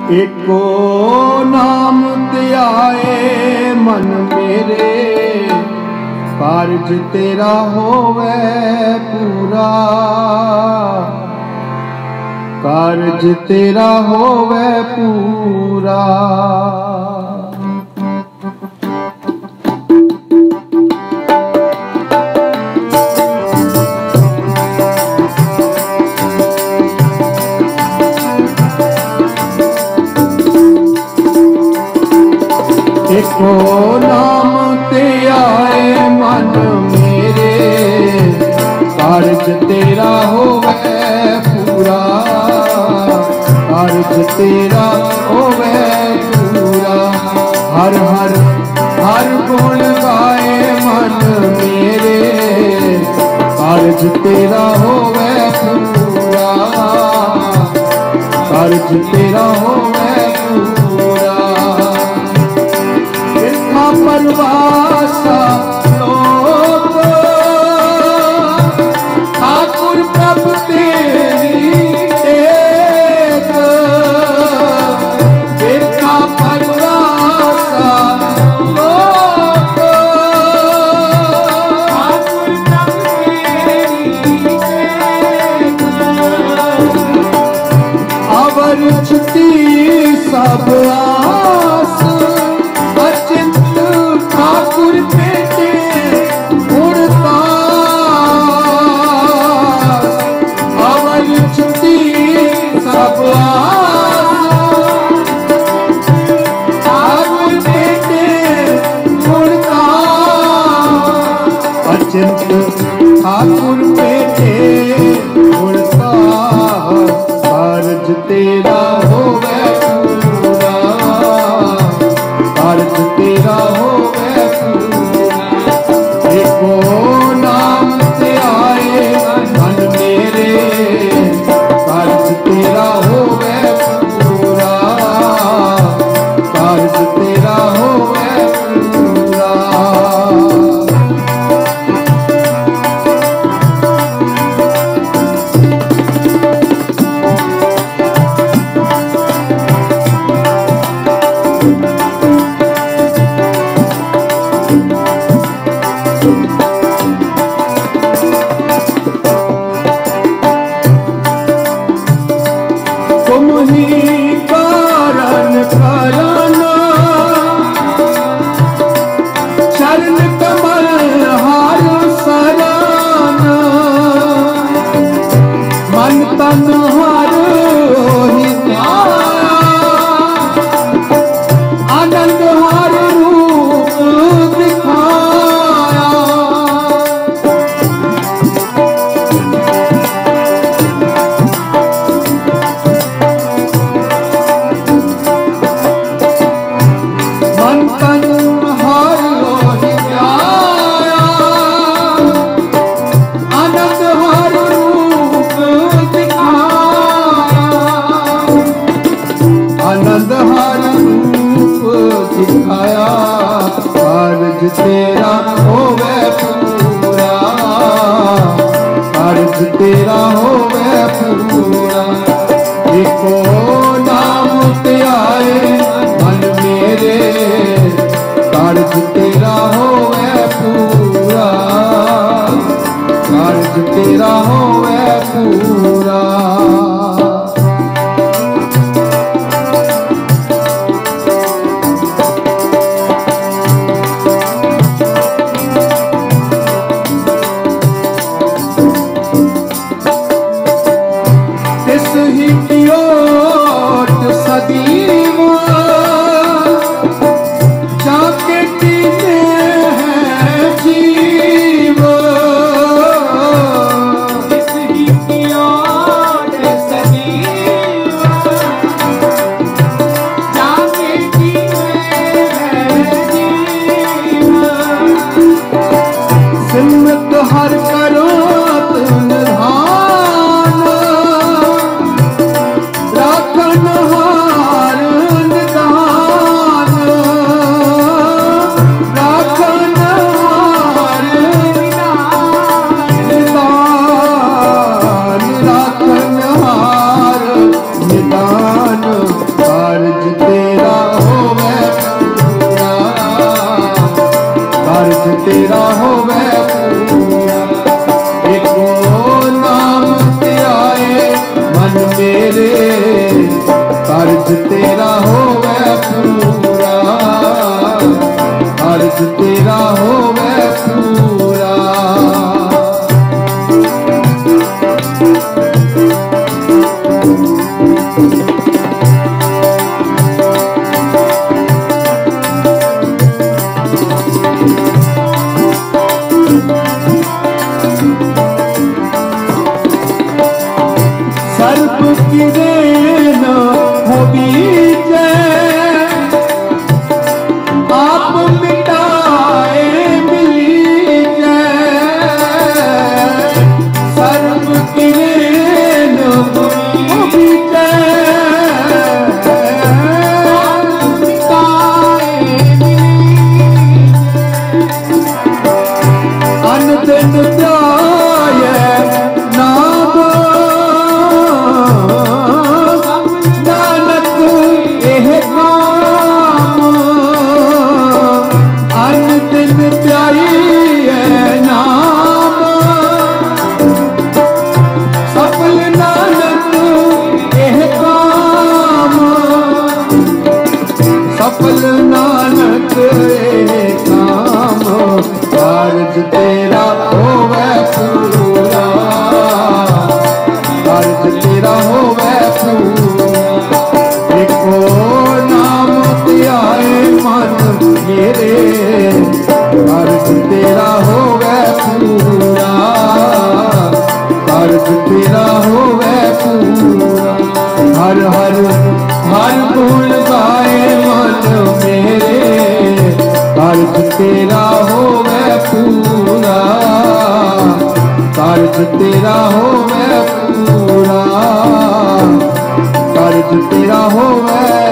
एको नाम ध्याए मन मेरे, कारज तेरा होवे पूरा, कारज तेरा होवे पूरा। एको नाम ते आए मन मेरे, कारज तेरा होवे पूरा, कारज तेरा होवे पूरा। हर हर हर गुण गाए मन मेरे, कारज तेरा होवे पूरा, कारज तेरा होवे पूरा। परवासा लोक ठाकुर प्रभु तेरी टेक, देखा परवासा लोक ठाकुर प्रभु तेरी टेक। अवर छुट्टी सब आस, ठाकुर बेटे उड़ता अवल छुट्टी सब ठाकुर बेटे उड़ता, अचिंत ठाकुर बेटे उड़ता, कारज तेरा होवे पूरा, कारज तेरा होवे पूरा। एको नाम ते आए मन मेरे, कारज तेरा होवे पूरा, कारज तेरा होवे पूरा। तुम ही कारण करना, चरण कमल हार सराना, मन तन हार ही ध्याया, आनंद हार रूप दिखाया। आनंद हर रूप दिखाया, कारज तेरा होवे पूरा, कारज तेरा होवे पूरा। एको नाम ते आए मन मेरे, कारज तेरा होवे पूरा, कारज तेरा होवे पूरा। सदी जाके तेरा होवे पूरा, अर्ज तेरा होवे पूरा। सर्प की देन हो बीजे, आप मिटाए मिलीजे। सर्प की देन हो बीजे, आप मिटाए मिलीजे। अन दिन जाए नाम, नानक एह काम। अन दिन प्यारी नाम, सफल नानक एह काम। सफल नानक एह काम, अर्ज तेरा होवे पूरा, अर्ज तेरा होवे पूरा। एको नाम ध्याए मन मेरे, अर्ज तेरा होवे पूरा, अर्ज तेरा होवे पूरा। हर हर हर गुण गाए मन मेरे, अर्ज तेरा होवे पूरा, अर्ज तेरा होवे पूरा, अर्ज तेरा होवे